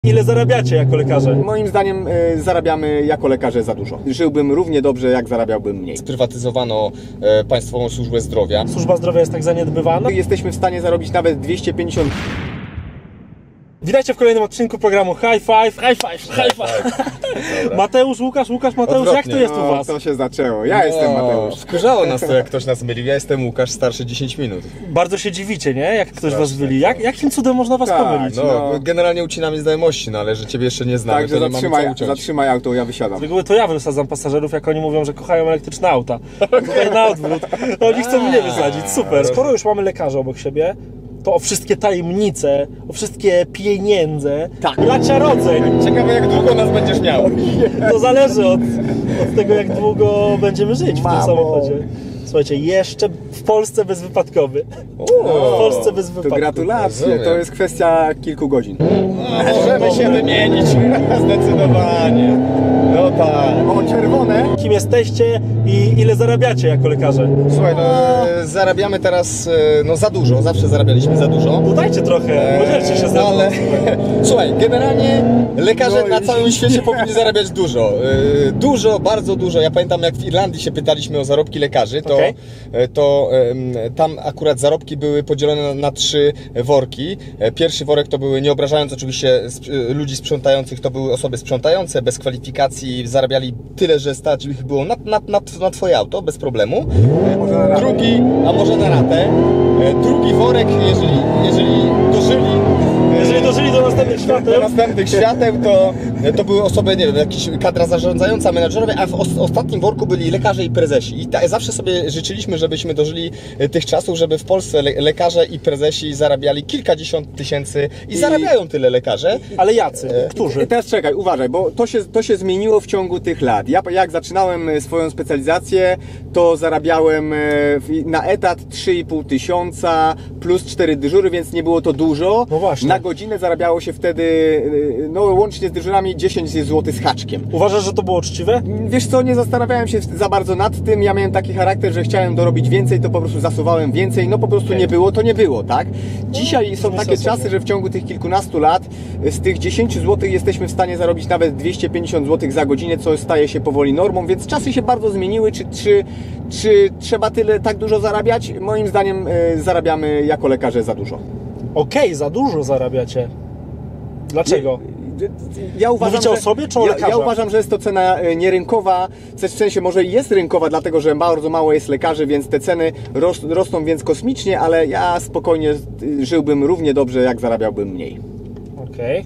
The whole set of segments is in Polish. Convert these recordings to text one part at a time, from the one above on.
Ile zarabiacie jako lekarze? Moim zdaniem zarabiamy jako lekarze za dużo. Żyłbym równie dobrze, jak zarabiałbym mniej. Sprywatyzowano Państwową Służbę Zdrowia. Służba zdrowia jest tak zaniedbywana. Jesteśmy w stanie zarobić nawet 250. Witajcie w kolejnym odcinku programu High Five. Mateusz, Łukasz, Mateusz, jak to jest u was? To się zaczęło. Ja jestem Mateusz. Wkurzało nas to, jak ktoś nas mylił. Ja jestem Łukasz, starszy 10 minut. Bardzo się dziwicie, nie? Jak ktoś was myli. Jakim cudem można was pomylić? No, generalnie ucinamy znajomości, no ale że ciebie jeszcze nie znamy, Także to nie mamy co zatrzymaj auto, ja wysiadam. Z reguły to ja wysadzam pasażerów, jak oni mówią, że kochają elektryczne auta. Tutaj na odwrót. Oni chcą mnie wysadzić, super. Skoro już mamy lekarzy obok siebie, to o wszystkie tajemnice, o wszystkie pieniądze, laciarodzeń. Ciekawe, jak długo nas będziesz miał. To zależy od tego, jak długo będziemy żyć w tym samochodzie. Słuchajcie, jeszcze w Polsce bezwypadkowy. W Polsce bezwypadkowy. To gratulacje, rozumiem. to jest kwestia kilku godzin. Możemy się wymienić, zdecydowanie. No tak. O, czerwone. Kim jesteście i ile zarabiacie jako lekarze? Słuchaj, no zarabiamy teraz no za dużo, zawsze zarabialiśmy za dużo. Dodajcie trochę, podzielcie się ze mną. Ale słuchaj, generalnie lekarze na całym świecie powinni zarabiać dużo. Dużo, bardzo dużo. Ja pamiętam, jak w Irlandii się pytaliśmy o zarobki lekarzy, to tam akurat zarobki były podzielone na 3 worki. Pierwszy worek to były, nie obrażając oczywiście ludzi sprzątających, to były osoby sprzątające, bez kwalifikacji, zarabiali tyle, że stać ich było na twoje auto, bez problemu. Drugi, a może na ratę. Drugi worek, jeżeli dożyli do następnych świateł, to były osoby, nie wiem, jakieś kadra zarządzająca, menadżerowie, a w ostatnim worku byli lekarze i prezesi. I zawsze sobie życzyliśmy, żebyśmy dożyli tych czasów, żeby w Polsce lekarze i prezesi zarabiali kilkadziesiąt tysięcy i zarabiają tyle lekarze. Ale jacy? Którzy? I teraz czekaj, uważaj, bo to się zmieniło w ciągu tych lat. Ja jak zaczynałem swoją specjalizację, to zarabiałem na etat 3,5 tysiąca plus 4 dyżury, więc nie było to dużo. No właśnie. Na godzinę zarabiało się wtedy, no łącznie z dyżurami 10 zł z haczkiem. Uważasz, że to było uczciwe? Wiesz co, nie zastanawiałem się za bardzo nad tym. Ja miałem taki charakter, że chciałem dorobić więcej, to po prostu zasuwałem więcej. No po prostu nie było, to nie było, tak? Dzisiaj są takie czasy, że w ciągu tych kilkunastu lat z tych 10 zł jesteśmy w stanie zarobić nawet 250 zł za godzinę, co staje się powoli normą, więc czasy się bardzo zmieniły. Czy trzeba tak dużo zarabiać? Moim zdaniem zarabiamy jako lekarze za dużo. Okej, za dużo zarabiacie. Dlaczego? Ja uważam, Mówicie o sobie czy o lekarzach? Ja uważam, że jest to cena nierynkowa, w sensie może jest rynkowa, dlatego że bardzo mało jest lekarzy, więc te ceny rosną więc kosmicznie, ale ja spokojnie żyłbym równie dobrze, jak zarabiałbym mniej. Okej.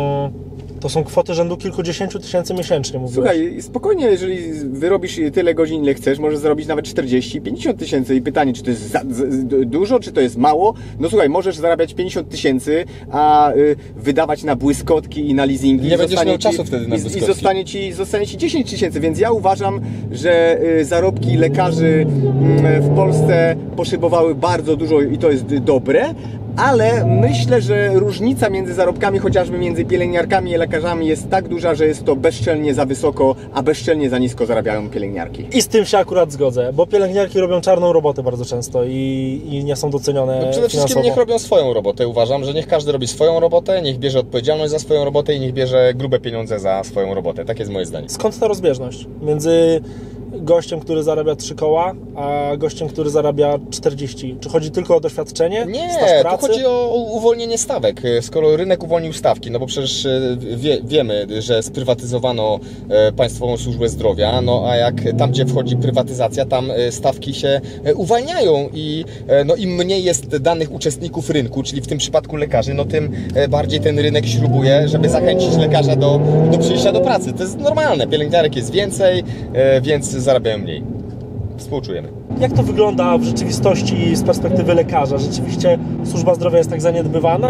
To są kwoty rzędu kilkudziesięciu tysięcy miesięcznie, mówiłeś. Słuchaj, spokojnie, jeżeli wyrobisz tyle godzin, ile chcesz, możesz zarobić nawet 40-50 tysięcy i pytanie, czy to jest dużo, czy to jest mało? No słuchaj, możesz zarabiać 50 tysięcy, a wydawać na błyskotki i na leasingi. Nie będziesz miał czasu wtedy na błyskotki. I zostanie ci 10 tysięcy, więc ja uważam, że zarobki lekarzy w Polsce poszybowały bardzo dużo i to jest dobre, ale myślę, że różnica między zarobkami, chociażby między pielęgniarkami i lekarzami jest tak duża, że jest to bezczelnie za wysoko, a bezczelnie za nisko zarabiają pielęgniarki. I z tym się akurat zgodzę, bo pielęgniarki robią czarną robotę bardzo często i nie są docenione no przede wszystkim niech robią swoją robotę. Uważam, że niech każdy robi swoją robotę, niech bierze odpowiedzialność za swoją robotę i niech bierze grube pieniądze za swoją robotę. Tak jest moje zdanie. Skąd ta rozbieżność między gościem, który zarabia 3 koła, a gościem, który zarabia 40? Czy chodzi tylko o doświadczenie? Nie, staż pracy? tu chodzi o uwolnienie stawek. Skoro rynek uwolnił stawki, no bo przecież wiemy, że sprywatyzowano Państwową Służbę Zdrowia, no a jak tam, gdzie wchodzi prywatyzacja, tam stawki się uwalniają i no im mniej jest danych uczestników rynku, czyli w tym przypadku lekarzy, no tym bardziej ten rynek śrubuje, żeby zachęcić lekarza do przyjścia do pracy. To jest normalne, pielęgniarek jest więcej, więc zarabiają mniej. Współczujemy. Jak to wygląda w rzeczywistości z perspektywy lekarza? Rzeczywiście służba zdrowia jest tak zaniedbywana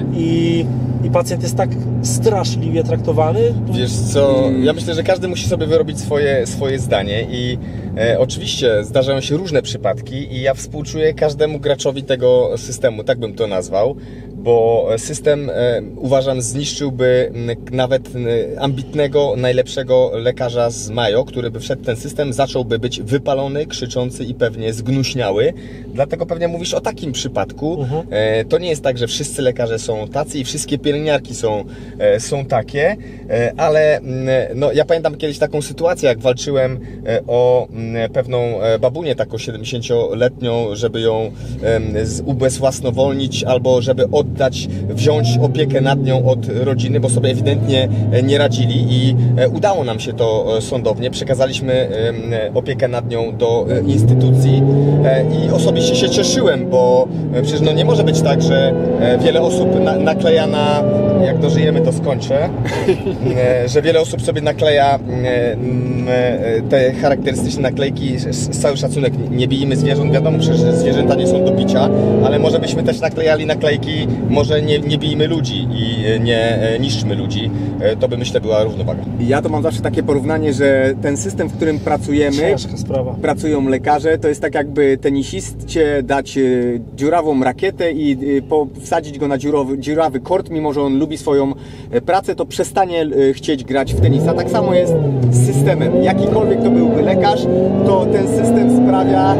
i pacjent jest tak straszliwie traktowany? Wiesz co, ja myślę, że każdy musi sobie wyrobić swoje zdanie i oczywiście zdarzają się różne przypadki i ja współczuję każdemu graczowi tego systemu, tak bym to nazwał, bo system, uważam, zniszczyłby nawet ambitnego, najlepszego lekarza z Mayo, który by wszedł w ten system, zacząłby być wypalony, krzyczący i pewnie zgnuśniały. Dlatego pewnie mówisz o takim przypadku. To nie jest tak, że wszyscy lekarze są tacy i wszystkie pielęgniarki są takie, ale no, ja pamiętam kiedyś taką sytuację, jak walczyłem o pewną babunię, taką 70-letnią, żeby ją ubezwłasnowolnić albo żeby wziąć opiekę nad nią od rodziny, bo sobie ewidentnie nie radzili i udało nam się to sądownie. Przekazaliśmy opiekę nad nią do instytucji i osobiście się cieszyłem, bo przecież no nie może być tak, że wiele osób nakleja na... Jak dożyjemy, to skończę. Że wiele osób sobie nakleja te charakterystyczne naklejki. Cały szacunek, nie bijmy zwierząt. Wiadomo, przecież zwierzęta nie są do bicia, ale może byśmy też naklejali naklejki, może nie bijmy ludzi i nie niszczmy ludzi. To by, myślę, była równowaga. Ja to mam zawsze takie porównanie, że ten system, w którym pracujemy, pracują lekarze, to jest tak jakby tenisistie dać dziurawą rakietę i wsadzić go na dziurawy kort, mimo że on lubi swoją pracę, to przestanie chcieć grać w tenisa. Tak samo jest z systemem. Jakikolwiek to byłby lekarz, to ten system sprawia,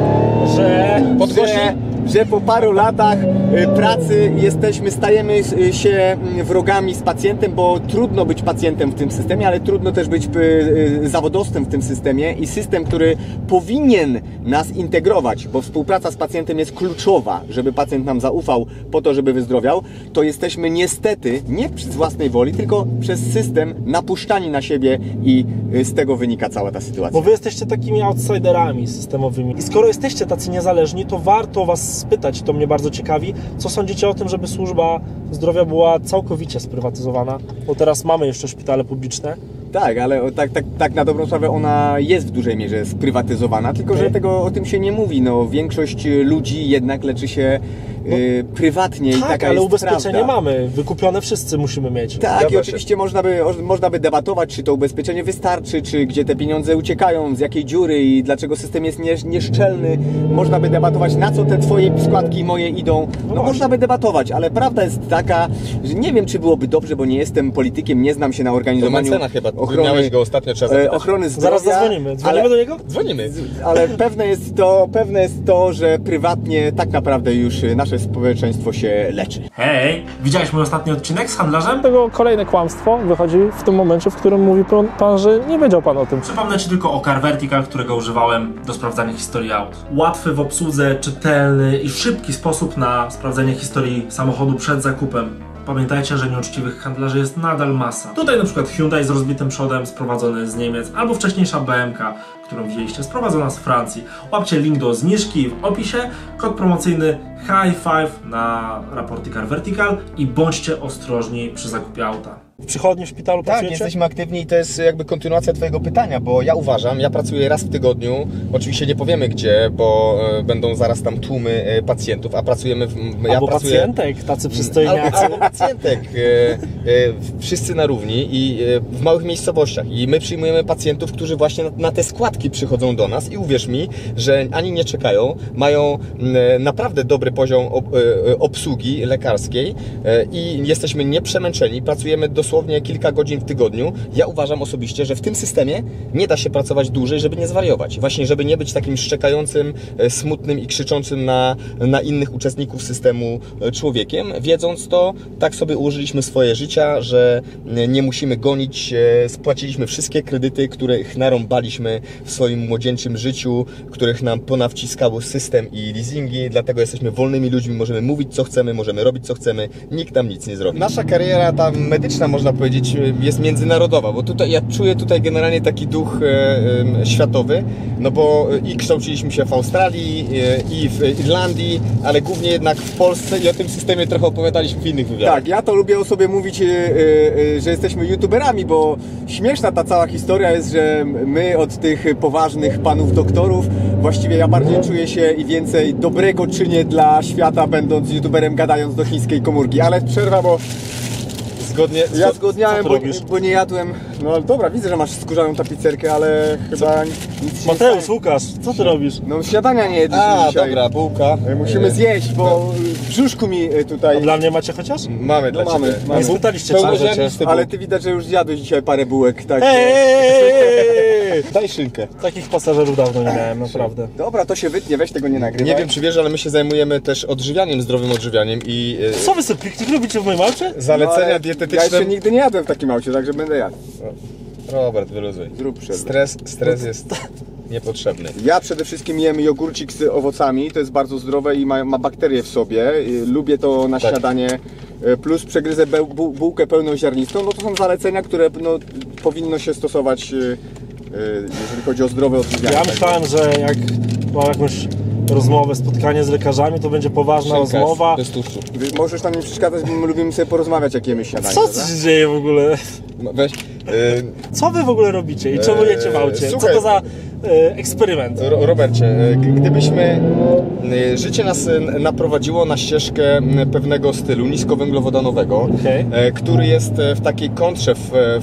że po paru latach pracy stajemy się wrogami z pacjentem, bo trudno być pacjentem w tym systemie, ale trudno też być zawodowcem w tym systemie i system, który powinien nas integrować, bo współpraca z pacjentem jest kluczowa, żeby pacjent nam zaufał po to, żeby wyzdrowiał, to jesteśmy niestety nie z własnej woli, tylko przez system napuszczani na siebie i z tego wynika cała ta sytuacja. Bo wy jesteście takimi outsiderami systemowymi i skoro jesteście tacy niezależni, to warto was spytać, to mnie bardzo ciekawi, co sądzicie o tym, żeby służba zdrowia była całkowicie sprywatyzowana, bo teraz mamy jeszcze szpitale publiczne. Tak, ale tak na dobrą sprawę ona jest w dużej mierze sprywatyzowana, tylko że o tym się nie mówi. No, większość ludzi jednak leczy się prywatnie i taka ale jest ubezpieczenie prawda. mamy, wykupione wszyscy musimy mieć. Tak, i oczywiście można by debatować, czy to ubezpieczenie wystarczy, czy gdzie te pieniądze uciekają, z jakiej dziury i dlaczego system jest nieszczelny. Można by debatować, na co te twoje składki i moje idą. No można by debatować, ale prawda jest taka, że nie wiem, czy byłoby dobrze, bo nie jestem politykiem, nie znam się na organizowaniu ochrony. Miałeś go ostatnio, trzeba zapytać. Ochrony zdrowia. Zaraz zadzwonimy. Dzwonimy do niego? Dzwonimy. Ale pewne jest to, że prywatnie tak naprawdę już nasze społeczeństwo się leczy. Hej, widziałeś mój ostatni odcinek z handlarzem? Tego kolejne kłamstwo wychodzi w tym momencie, w którym mówi pan, że nie wiedział pan o tym. Przypomnę Ci tylko o CarVertical, którego używałem do sprawdzania historii aut. Łatwy w obsłudze, czytelny i szybki sposób na sprawdzenie historii samochodu przed zakupem. Pamiętajcie, że nieuczciwych handlarzy jest nadal masa. Tutaj na przykład Hyundai z rozbitym przodem, sprowadzony z Niemiec, albo wcześniejsza BMK, którą widzieliście, sprowadzona z Francji. Łapcie link do zniżki w opisie, kod promocyjny High5 na raporty CarVertical i bądźcie ostrożni przy zakupie auta. W przychodni, w szpitalu pracujecie? Tak, jesteśmy aktywni i to jest jakby kontynuacja Twojego pytania, bo ja uważam, ja pracuję raz w tygodniu, oczywiście nie powiemy gdzie, bo będą zaraz tam tłumy pacjentów, a pracujemy pacjentek, tacy przystojniacy. Albo pacjentek, wszyscy na równi i w małych miejscowościach i my przyjmujemy pacjentów, którzy właśnie na te składki przychodzą do nas i uwierz mi, że ani nie czekają, mają naprawdę dobry poziom obsługi lekarskiej i jesteśmy nieprzemęczeni, pracujemy dosłownie kilka godzin w tygodniu. Ja uważam osobiście, że w tym systemie nie da się pracować dłużej, żeby nie zwariować. Właśnie, żeby nie być takim szczekającym, smutnym i krzyczącym na innych uczestników systemu człowiekiem. Wiedząc to, tak sobie ułożyliśmy swoje życia, że nie musimy gonić, spłaciliśmy wszystkie kredyty, których narąbaliśmy w swoim młodzieńczym życiu, których nam ponawciskał system i leasingi, dlatego jesteśmy wolnymi ludźmi, możemy mówić co chcemy, możemy robić co chcemy, nikt nam nic nie zrobi. Nasza kariera ta medyczna, można powiedzieć, jest międzynarodowa, bo tutaj ja czuję generalnie taki duch światowy, no bo i kształciliśmy się w Australii, i w Irlandii, ale głównie jednak w Polsce i o tym systemie trochę opowiadaliśmy w innych wywiadach. Tak, ja to lubię o sobie mówić, że jesteśmy youtuberami, bo śmieszna ta cała historia jest, że my od tych poważnych panów doktorów, właściwie ja bardziej czuję się i więcej dobrego czynię dla świata, będąc youtuberem, gadając do chińskiej komórki, ale przerwa, bo ja zgodniałem, bo nie jadłem. No dobra, widzę, że masz skórzaną tapicerkę, ale chyba nic nie Mateusz, Łukasz, co ty robisz? No śniadania nie jedliśmy dzisiaj. Dobra, bułka. Musimy zjeść, bo brzuszku mi tutaj... A dla mnie macie chociaż? Mamy dla mamy, ciebie. mamy. Nie spytaliście, czy Pełnoziarnisty Ale Bóg. ty widać, że już zjadłeś dzisiaj parę bułek, tak? Daj szynkę. Takich pasażerów dawno nie miałem, naprawdę. Dobra, to się wytnie, weź tego nie nagrywaj. Nie wiem, czy wiesz, ale my się zajmujemy też odżywianiem, zdrowym odżywianiem i Co wy sobie piknik robicie w moim aucie? zalecenia Ja dietetyczne... jeszcze nigdy nie jadłem w takim aucie, także będę jadł. Robert, wyluzuj. Zrób przerwę. Stres jest niepotrzebny. Ja przede wszystkim jem jogurcik z owocami, to jest bardzo zdrowe i ma bakterie w sobie. Lubię to na śniadanie. Plus przegryzę bułkę pełnoziarnistą. No to są zalecenia, które powinno się stosować, jeżeli chodzi o zdrowe odżywianie. Ja myślałem, że jak mam jakąś rozmowę, spotkanie z lekarzami, to będzie poważna rozmowa. Bez tłuszczu. Możesz nam nie przeszkadzać, bo my lubimy sobie porozmawiać, jak jemy śniadanie. Co prawda? się dzieje w ogóle? Weź. Co wy w ogóle robicie i czemu jecie w aucie? Co słuchaj. to za eksperyment? Robercie, gdybyśmy... Życie nas naprowadziło na ścieżkę pewnego stylu niskowęglowodanowego, który jest w takiej kontrze,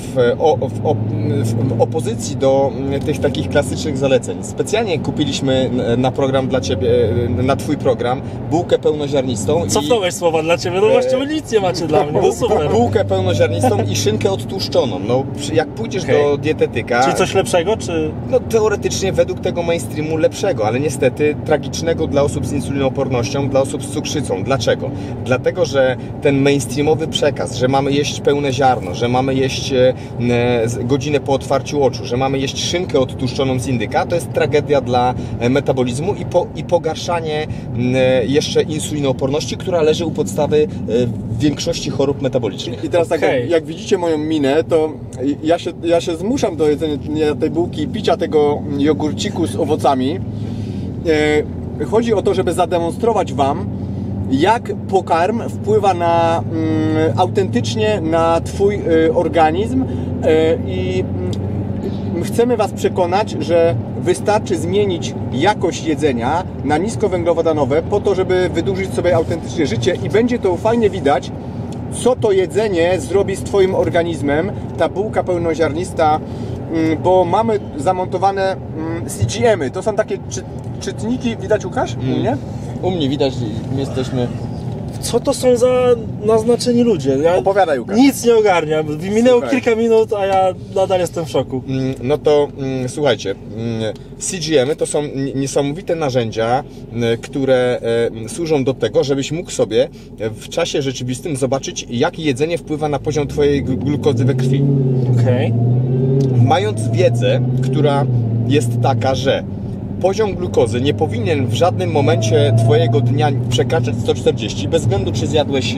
w opozycji do tych takich klasycznych zaleceń. Specjalnie kupiliśmy na program dla Ciebie, na Twój program, bułkę pełnoziarnistą. Cofnąłeś słowa dla ciebie, no właśnie nic nie macie dla mnie, no super. Bułkę pełnoziarnistą i szynkę odtłuszczoną. No, jak pójdziesz do dietetyka... Czyli coś lepszego, czy... No teoretycznie według tego mainstreamu lepszego, ale niestety tragicznego dla osób z insulinoopornością, dla osób z cukrzycą. Dlaczego? Dlatego, że ten mainstreamowy przekaz, że mamy jeść pełne ziarno, że mamy jeść godzinę po otwarciu oczu, że mamy jeść szynkę odtłuszczoną z indyka, to jest tragedia dla metabolizmu i pogarszanie jeszcze insulinooporności, która leży u podstawy większości chorób metabolicznych. I teraz tak, jak widzicie moją minę, to ja się zmuszam do jedzenia tej bułki i picia tego jogurciku z owocami. Chodzi o to, żeby zademonstrować Wam, jak pokarm wpływa autentycznie na Twój organizm i chcemy Was przekonać, że wystarczy zmienić jakość jedzenia na niskowęglowodanowe po to, żeby wydłużyć sobie autentycznie życie i będzie to fajnie widać, co to jedzenie zrobi z Twoim organizmem, ta bułka pełnoziarnista, bo mamy zamontowane CGM-y. To są takie czytniki, widać Łukasz? Nie? U mnie widać, jesteśmy... Co to są za naznaczeni ludzie? Ja Opowiadaj, Łukasz. nic nie ogarniam. Minęło Słuchaj. kilka minut, a ja nadal jestem w szoku. No to słuchajcie, CGM-y to są niesamowite narzędzia, które służą do tego, żebyś mógł sobie w czasie rzeczywistym zobaczyć, jak jedzenie wpływa na poziom Twojej glukozy we krwi. Okej. Mając wiedzę, która jest taka, że poziom glukozy nie powinien w żadnym momencie Twojego dnia przekraczać 140, bez względu czy zjadłeś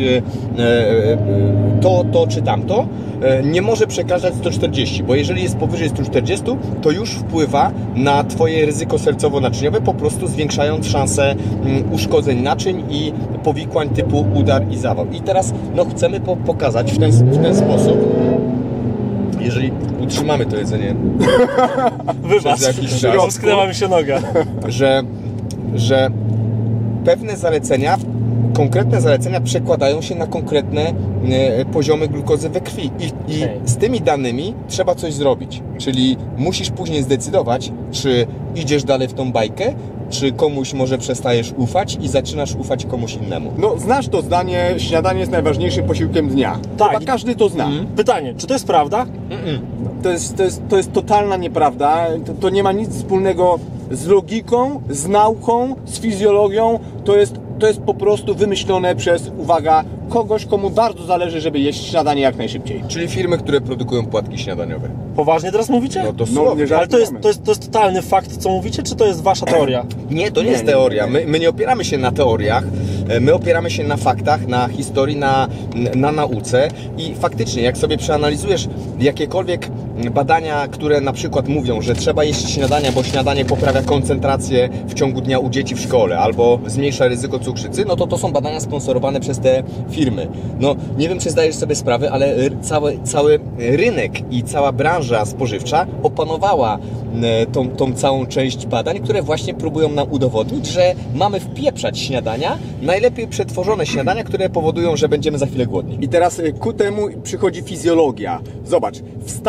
to czy tamto, nie może przekraczać 140, bo jeżeli jest powyżej 140, to już wpływa na Twoje ryzyko sercowo-naczyniowe, po prostu zwiększając szansę uszkodzeń naczyń i powikłań typu udar i zawał. I teraz chcemy pokazać w ten sposób, jeżeli utrzymamy to jedzenie Wybacz, przez jakiś czas, rozknęła mi się noga. że pewne zalecenia, konkretne zalecenia przekładają się na konkretne poziomy glukozy we krwi i z tymi danymi trzeba coś zrobić, czyli musisz później zdecydować, czy idziesz dalej w tą bajkę, czy komuś może przestajesz ufać i zaczynasz ufać komuś innemu. No, znasz to zdanie, śniadanie jest najważniejszym posiłkiem dnia. Tak. Chyba każdy to zna. Pytanie, czy to jest prawda? To jest totalna nieprawda. To nie ma nic wspólnego z logiką, z nauką, z fizjologią. To jest po prostu wymyślone przez, uwaga, kogoś, komu bardzo zależy, żeby jeść śniadanie jak najszybciej. Czyli firmy, które produkują płatki śniadaniowe. Poważnie teraz mówicie? No dosłownie. nie Ale to jest żartujemy. totalny fakt, co mówicie, czy to jest wasza teoria? Nie, to nie jest teoria. My nie opieramy się na teoriach, my opieramy się na faktach, na historii, na nauce i faktycznie, jak sobie przeanalizujesz jakiekolwiek badania, które na przykład mówią, że trzeba jeść śniadania, bo śniadanie poprawia koncentrację w ciągu dnia u dzieci w szkole albo zmniejsza ryzyko cukrzycy, no to są badania sponsorowane przez te firmy. No, nie wiem, czy zdajesz sobie sprawę, ale cały rynek i cała branża spożywcza opanowała tą całą część badań, które właśnie próbują nam udowodnić, że mamy wpieprzać śniadania, najlepiej przetworzone śniadania, które powodują, że będziemy za chwilę głodni. I teraz ku temu przychodzi fizjologia. Zobacz, wstajesz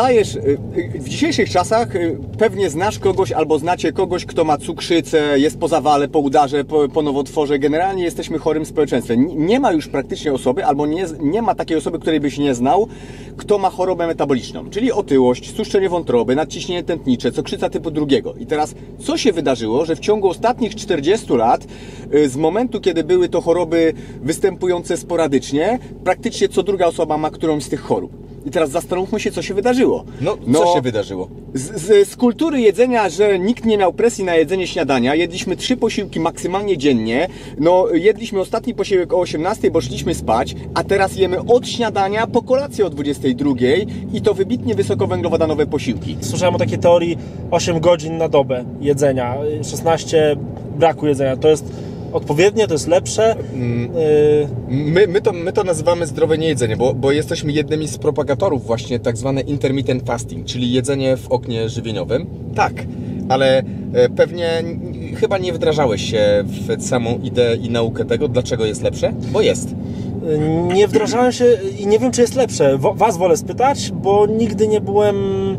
w dzisiejszych czasach pewnie znasz kogoś albo znacie kogoś, kto ma cukrzycę, jest po zawale, po udarze, po nowotworze. Generalnie jesteśmy chorym społeczeństwem. Nie ma już praktycznie osoby, albo nie ma takiej osoby, której byś nie znał, kto ma chorobę metaboliczną, czyli otyłość, stłuszczenie wątroby, nadciśnienie tętnicze, cukrzyca typu 2. I teraz co się wydarzyło, że w ciągu ostatnich 40 lat, z momentu, kiedy były to choroby występujące sporadycznie, praktycznie co druga osoba ma którąś z tych chorób. I teraz zastanówmy się, co się wydarzyło. Co się wydarzyło? Z kultury jedzenia, że nikt nie miał presji na jedzenie śniadania, jedliśmy 3 posiłki maksymalnie dziennie, jedliśmy ostatni posiłek o 18, bo szliśmy spać, a teraz jemy od śniadania po kolację o 22 i to wybitnie wysokowęglowodanowe posiłki. Słyszałem o takiej teorii 8 godzin na dobę jedzenia, 16 braku jedzenia. To jest odpowiednie, to jest lepsze. My to nazywamy zdrowe niejedzenie, bo jesteśmy jednymi z propagatorów właśnie tak zwane intermittent fasting, czyli jedzenie w oknie żywieniowym. Tak, ale pewnie chyba nie wdrażałeś się w samą ideę i naukę tego, dlaczego jest lepsze, bo jest. Nie wdrażałem się i nie wiem, czy jest lepsze. Was wolę spytać, bo nigdy nie byłem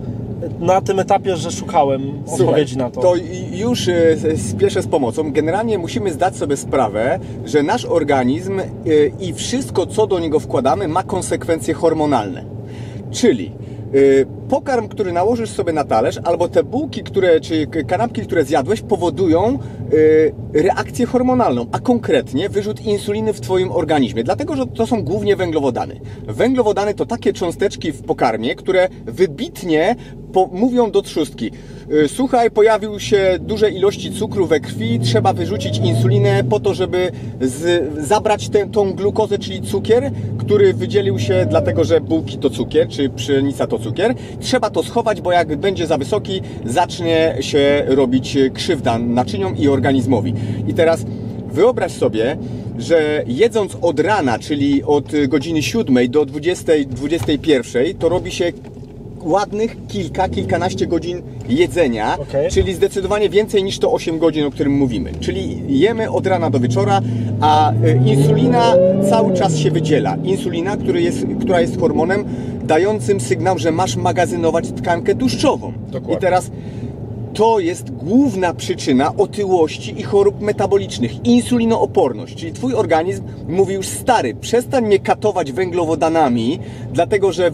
na tym etapie, że szukałem odpowiedzi na to. To już spieszę z pomocą. Generalnie musimy zdać sobie sprawę, że nasz organizm i wszystko, co do niego wkładamy, ma konsekwencje hormonalne. Czyli pokarm, który nałożysz sobie na talerz, albo te bułki, czy kanapki, które zjadłeś, powodują reakcję hormonalną, a konkretnie wyrzut insuliny w Twoim organizmie, dlatego, że to są głównie węglowodany. Węglowodany to takie cząsteczki w pokarmie, które wybitnie mówią do trzustki: słuchaj, pojawił się duże ilości cukru we krwi, trzeba wyrzucić insulinę po to, żeby zabrać tą glukozę, czyli cukier, który wydzielił się dlatego, że bułki to cukier, czy pszenica to cukier. Trzeba to schować, bo jak będzie za wysoki, zacznie się robić krzywda naczyniom i organizmowi. I teraz wyobraź sobie, że jedząc od rana, czyli od godziny 7 do 20-21, to robi się ładnych kilkanaście godzin jedzenia, czyli zdecydowanie więcej niż to 8 godzin, o którym mówimy. Czyli jemy od rana do wieczora, a insulina cały czas się wydziela. Insulina, która jest hormonem dającym sygnał, że masz magazynować tkankę tłuszczową. Dokładnie. I teraz to jest główna przyczyna otyłości i chorób metabolicznych. Insulinooporność, czyli Twój organizm mówi już: stary, przestań mnie katować węglowodanami, dlatego że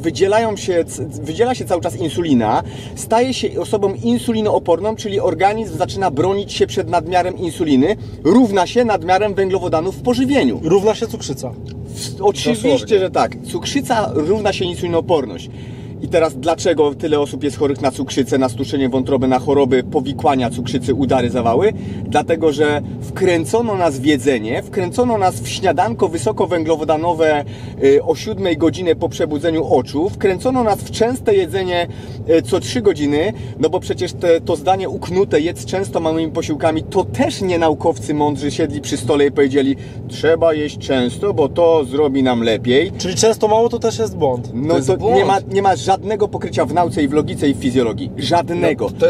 wydziela się cały czas insulina, staje się osobą insulinooporną, czyli organizm zaczyna bronić się przed nadmiarem insuliny, równa się nadmiarem węglowodanów w pożywieniu. Równa się cukrzyca. Oczywiście, że tak. Cukrzyca równa się insulinooporność. I teraz dlaczego tyle osób jest chorych na cukrzycę, na stłuczenie wątroby, na choroby powikłania cukrzycy, udary, zawały? Dlatego, że wkręcono nas w jedzenie, wkręcono nas w śniadanko wysokowęglowodanowe o 7 godzinie po przebudzeniu oczu, wkręcono nas w częste jedzenie co 3 godziny, no bo przecież to zdanie uknute: jedz często małymi posiłkami, to też nie naukowcy mądrzy siedli przy stole i powiedzieli: trzeba jeść często, bo to zrobi nam lepiej. Czyli często mało to też jest błąd. No to nie ma żadnego pokrycia w nauce i w logice i w fizjologii. Żadnego. No,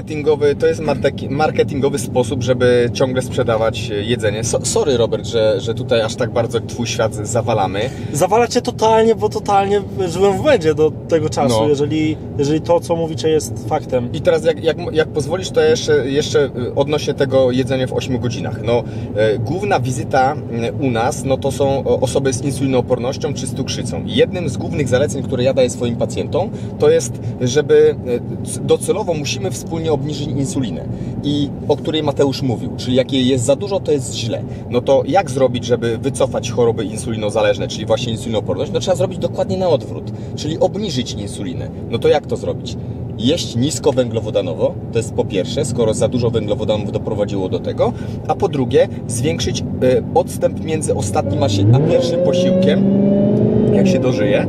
to jest marketingowy sposób, żeby ciągle sprzedawać jedzenie. Sorry, Robert, że tutaj aż tak bardzo Twój świat zawalamy. Zawala Cię totalnie, bo totalnie żyłem w błędzie do tego czasu, jeżeli to, co mówicie, jest faktem. I teraz jak pozwolisz, to jeszcze odnośnie tego jedzenia w 8 godzinach. Główna wizyta u nas, to są osoby z insulinoopornością czy z cukrzycą. Jednym z głównych zaleceń, które ja daję swoim pacjentom, to jest, żeby docelowo musimy wspólnie obniżyć insulinę, i o której Mateusz mówił, czyli jak jej jest za dużo, to jest źle. No to jak zrobić, żeby wycofać choroby insulinozależne, czyli właśnie insulinooporność? No trzeba zrobić dokładnie na odwrót, czyli obniżyć insulinę. No to jak to zrobić? Jeść niskowęglowodanowo, to jest po pierwsze, skoro za dużo węglowodanów doprowadziło do tego, a po drugie zwiększyć odstęp między ostatnim a pierwszym posiłkiem, jak się dożyje.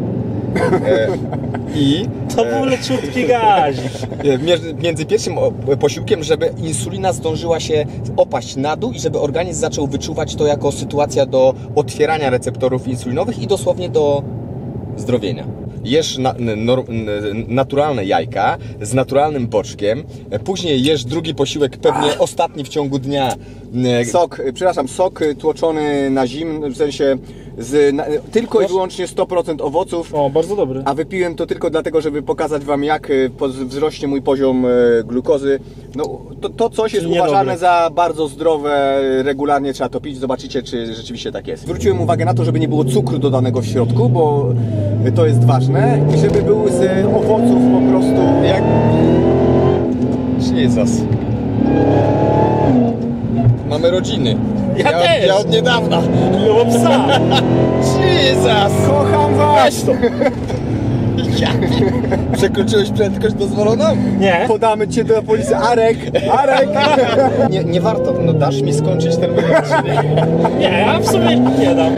I to był leciutki gazik. Między pierwszym posiłkiem, żeby insulina zdążyła się opaść na dół i żeby organizm zaczął wyczuwać to jako sytuacja do otwierania receptorów insulinowych i dosłownie do zdrowienia. jesz naturalne jajka z naturalnym boczkiem, później jesz drugi posiłek, pewnie ostatni w ciągu dnia. Sok tłoczony na zimno, w sensie tylko i wyłącznie 100% owoców. O, bardzo dobry. A wypiłem to tylko dlatego, żeby pokazać Wam, jak wzrośnie mój poziom glukozy. No, to coś jest uważane za bardzo zdrowe, regularnie trzeba to pić. Zobaczycie, czy rzeczywiście tak jest. Zwróciłem uwagę na to, żeby nie było cukru dodanego w środku, bo to jest ważne. I żeby był z owoców po prostu jak... Jezus. Mamy rodziny. Ja też. Ja od niedawna. Ja mam psa. Jezus. Kocham Was! Przekroczyłeś prędkość dozwoloną? Nie. Podamy Cię do policji. Arek! Nie warto, no dasz mi skończyć ten wywiad, czy nie? Nie, ja w sumie nie dam.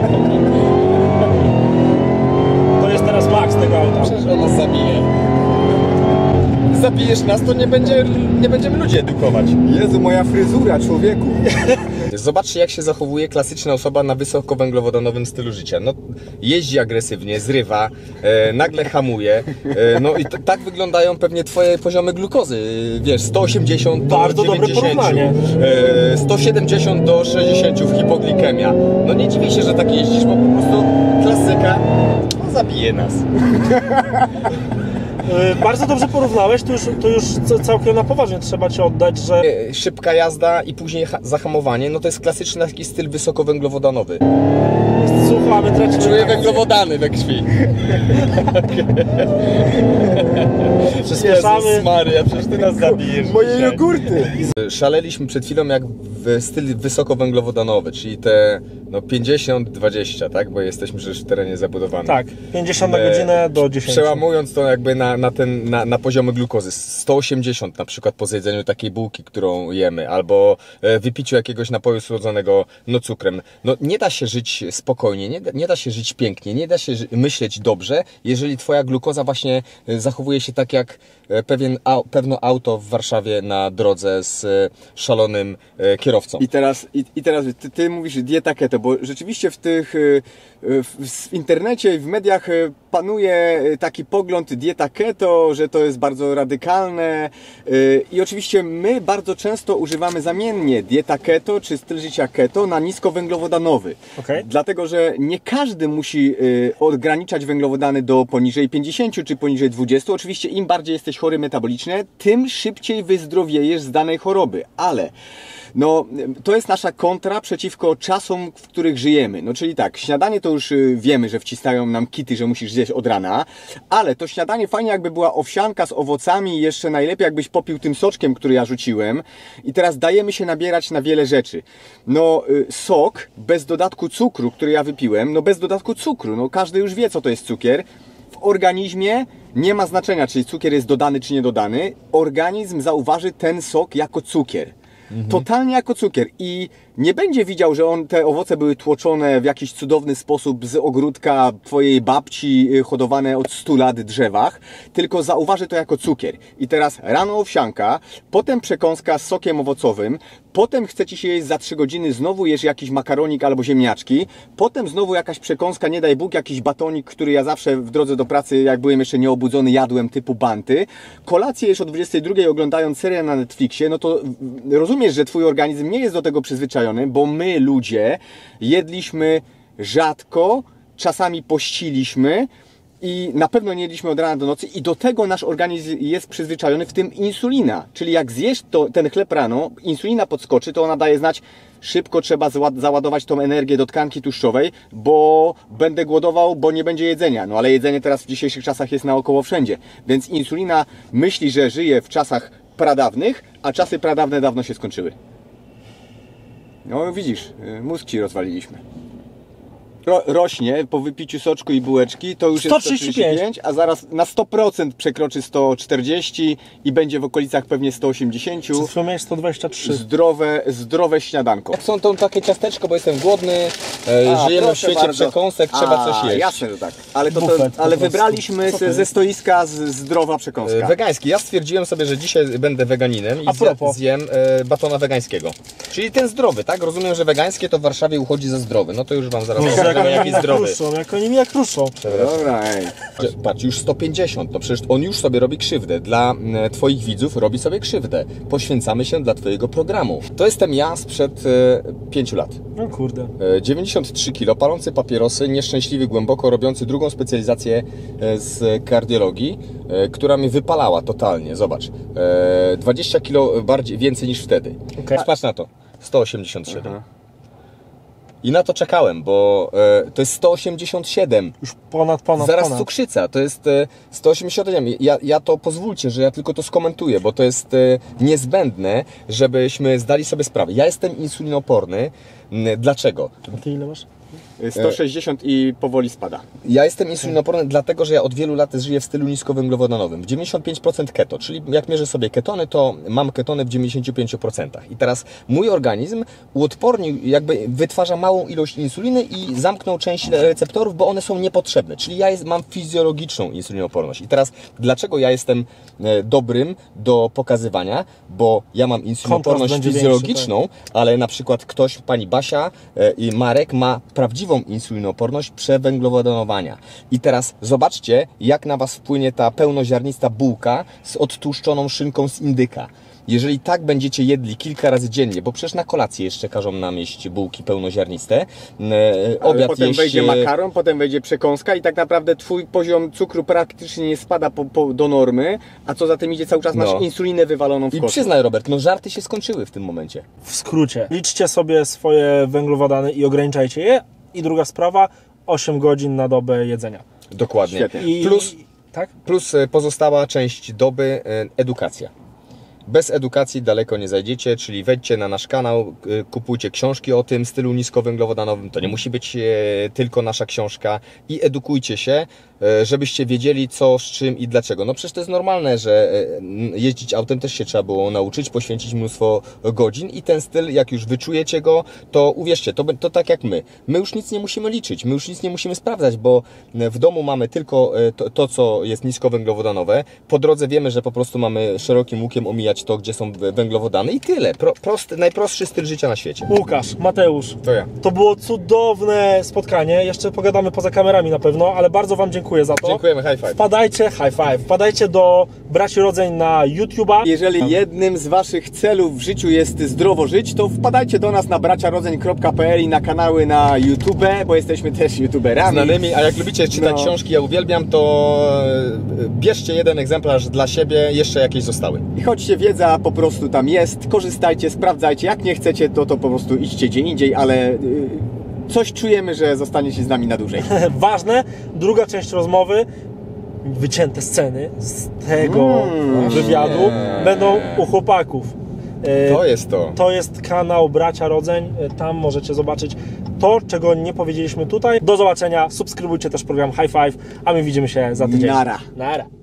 To jest teraz maks tego auta. Przecież ona zabije. Zabijesz nas, to nie będziemy ludzi edukować. Jezu, moja fryzura, człowieku! Zobaczcie, jak się zachowuje klasyczna osoba na wysokowęglowodanowym stylu życia. No, jeździ agresywnie, zrywa, nagle hamuje. No i tak wyglądają pewnie Twoje poziomy glukozy. Wiesz, 180 do Bardzo 90, dobre porównanie. 170 do 60 w hipoglikemia. No nie dziwię się, że tak jeździsz, bo po prostu klasyka zabije nas. Bardzo dobrze porównałeś, to już całkiem na poważnie trzeba Ci oddać, że... Szybka jazda i później zahamowanie, no to jest klasyczny taki styl wysokowęglowodanowy. Słuchamy, tracimy... Czuję węglowodany we krwi. Przyspieszamy. Jezus Maria, przecież Ty nas zabijesz. Moje dzisiaj. jogurty! Szaleliśmy przed chwilą jak w styl wysokowęglowodanowy, czyli te no 50-20, tak? Bo jesteśmy przecież w terenie zabudowanym. Tak, 50 na godzinę do 10. Przełamując to jakby na poziomy glukozy, 180 na przykład po zjedzeniu takiej bułki, którą jemy, albo wypiciu jakiegoś napoju słodzonego cukrem. No nie da się żyć spokojnie, nie da się żyć pięknie, nie da się myśleć dobrze, jeżeli Twoja glukoza właśnie zachowuje się tak jak pewno auto w Warszawie na drodze z szalonym kierowcą. I teraz ty mówisz dieta keto, bo rzeczywiście w internecie i w mediach panuje taki pogląd dieta keto, że to jest bardzo radykalne i oczywiście my bardzo często używamy zamiennie dieta keto czy styl życia keto na niskowęglowodanowy. Okay. Dlatego, że nie każdy musi ograniczać węglowodany do poniżej 50 czy poniżej 20. Oczywiście im bardziej jesteś chory metabolicznie, tym szybciej wyzdrowiejesz z danej choroby, ale no, to jest nasza kontra przeciwko czasom, w których żyjemy. No, czyli tak, śniadanie to już wiemy, że wciskają nam kity, że musisz zjeść od rana, ale to śniadanie fajnie jakby była owsianka z owocami i jeszcze najlepiej jakbyś popił tym soczkiem, który ja rzuciłem. I teraz dajemy się nabierać na wiele rzeczy. No, sok bez dodatku cukru, który ja wypiłem, no bez dodatku cukru, no każdy już wie, co to jest cukier. W organizmie nie ma znaczenia, czy cukier jest dodany, czy nie dodany. Organizm zauważy ten sok jako cukier. Totalnie jako cukier i nie będzie widział, że te owoce były tłoczone w jakiś cudowny sposób z ogródka twojej babci, hodowane od 100 lat drzewach, tylko zauważy to jako cukier. I teraz rano owsianka, potem przekąska z sokiem owocowym, potem chce Ci się jeść za 3 godziny, znowu jesz jakiś makaronik albo ziemniaczki, potem znowu jakaś przekąska, nie daj Bóg, jakiś batonik, który ja zawsze w drodze do pracy, jak byłem jeszcze nieobudzony, jadłem typu banty. Kolację jesz o 22 oglądając serię na Netflixie, no to rozumiesz, że Twój organizm nie jest do tego przyzwyczajony, bo my ludzie jedliśmy rzadko, czasami pościliśmy i na pewno nie jedliśmy od rana do nocy i do tego nasz organizm jest przyzwyczajony, w tym insulina. Czyli jak zjesz ten chleb rano, insulina podskoczy, to ona daje znać, szybko trzeba załadować tą energię do tkanki tłuszczowej, bo będę głodował, bo nie będzie jedzenia. No ale jedzenie teraz w dzisiejszych czasach jest naokoło wszędzie. Więc insulina myśli, że żyje w czasach pradawnych, a czasy pradawne dawno się skończyły. No widzisz, mózg Ci rozwaliliśmy. Rośnie po wypiciu soczku i bułeczki, to już 135. jest 135, a zaraz na 100% przekroczy 140 i będzie w okolicach pewnie 180. Przed chwilą miałeś 123. Zdrowe śniadanko. Jak są to takie ciasteczko, bo jestem głodny, żyjemy w świecie bardzo przekąsek, trzeba coś jeść. Jasne, że tak. Ale, Buffet, ale wybraliśmy ze stoiska zdrowa przekąska. Wegański. Ja stwierdziłem sobie, że dzisiaj będę weganinem i zjem batona wegańskiego. Czyli ten zdrowy, tak? Rozumiem, że wegańskie to w Warszawie uchodzi za zdrowy. No to już Wam zaraz powiem. tego, jak jest zdrowy. Jak oni mi jak ruszą. Dobra, ej. Patrz, już 150, no przecież on już sobie robi krzywdę. Dla twoich widzów robi sobie krzywdę. Poświęcamy się dla twojego programu. To jestem ja sprzed 5 lat. No kurde. 93 kg, palący papierosy, nieszczęśliwy głęboko, robiący drugą specjalizację z kardiologii, która mnie wypalała totalnie. Zobacz, 20 kg więcej niż wtedy. Okay. Patrz na to, 187. I na to czekałem, bo to jest 187. Już ponad. Zaraz cukrzyca, to jest 187. Ja to pozwólcie, że ja tylko to skomentuję, bo to jest niezbędne, żebyśmy zdali sobie sprawę. Ja jestem insulinoporny. Dlaczego? A ty ile masz? 160 i powoli spada. Ja jestem insulinoporny dlatego, że ja od wielu lat żyję w stylu niskowęglowodanowym. W 95% keto, czyli jak mierzę sobie ketony, to mam ketony w 95%. I teraz mój organizm uodpornił, jakby wytwarza małą ilość insuliny i zamknął część receptorów, bo one są niepotrzebne. Czyli ja mam fizjologiczną insulinoporność. I teraz dlaczego ja jestem dobrym do pokazywania? Bo ja mam insulinoporność fizjologiczną, ale na przykład ktoś, pani Basia i Marek ma prawdziwą insulinoporność przewęglowodanowania. I teraz zobaczcie, jak na Was wpłynie ta pełnoziarnista bułka z odtłuszczoną szynką z indyka. Jeżeli tak będziecie jedli kilka razy dziennie, bo przecież na kolację jeszcze każą nam jeść bułki pełnoziarniste, obiad potem jeść... wejdzie makaron, potem wejdzie przekąska i tak naprawdę twój poziom cukru praktycznie nie spada do normy, a co za tym idzie, cały czas masz insulinę wywaloną w I koszu. przyznaj, Robert, no żarty się skończyły w tym momencie. W skrócie, liczcie sobie swoje węglowodany i ograniczajcie je. I druga sprawa, 8 godzin na dobę jedzenia. Dokładnie. Świetnie. Plus pozostała część doby edukacja. Bez edukacji daleko nie zajdziecie, czyli wejdźcie na nasz kanał, kupujcie książki o tym stylu niskowęglowodanowym. To nie musi być tylko nasza książka i edukujcie się, żebyście wiedzieli co, z czym i dlaczego. No przecież to jest normalne, że jeździć autem też się trzeba było nauczyć, poświęcić mnóstwo godzin i ten styl, jak już wyczujecie go, to uwierzcie, to tak jak my. My już nic nie musimy liczyć, my już nic nie musimy sprawdzać, bo w domu mamy tylko to co jest niskowęglowodanowe. Po drodze wiemy, że po prostu mamy szerokim łukiem omijać to, gdzie są węglowodany i tyle. Najprostszy styl życia na świecie. Łukasz, Mateusz, To ja. to było cudowne spotkanie. Jeszcze pogadamy poza kamerami na pewno, ale bardzo Wam dziękuję za to. Dziękujemy, high five. Wpadajcie do Braci Rodzeń na YouTube'a. Jeżeli jednym z Waszych celów w życiu jest zdrowo żyć, to wpadajcie do nas na braciarodzeń.pl i na kanały na YouTube, bo jesteśmy też youtuberami. Znanymi, a jak lubicie czytać książki, ja uwielbiam, to bierzcie jeden egzemplarz dla siebie, jeszcze jakieś zostały. I chodźcie, wiedza po prostu tam jest, korzystajcie, sprawdzajcie, jak nie chcecie, to po prostu idźcie gdzie indziej, ale coś czujemy, że zostaniecie z nami na dłużej. Ważne, druga część rozmowy, wycięte sceny z tego wywiadu będą u chłopaków. To jest to. To jest kanał Bracia Rodzeń, tam możecie zobaczyć to, czego nie powiedzieliśmy tutaj. Do zobaczenia, subskrybujcie też program High Five, a my widzimy się za tydzień. Nara. Nara.